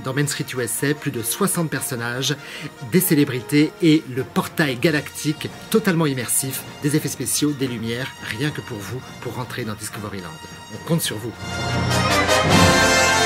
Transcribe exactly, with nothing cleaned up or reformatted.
dans Main Street U S A, plus de soixante personnages, des célébrités et le portail galactique totalement immersif, des effets spéciaux, des lumières, rien que pour vous, pour rentrer dans Discoveryland. On compte sur vous.